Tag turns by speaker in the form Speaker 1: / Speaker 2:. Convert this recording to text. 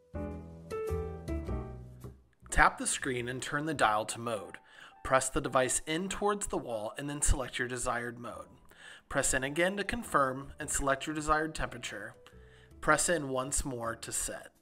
Speaker 1: Tap the screen and turn the dial to mode. Press the device in towards the wall and then select your desired mode. Press in again to confirm and select your desired temperature. Press in once more to set.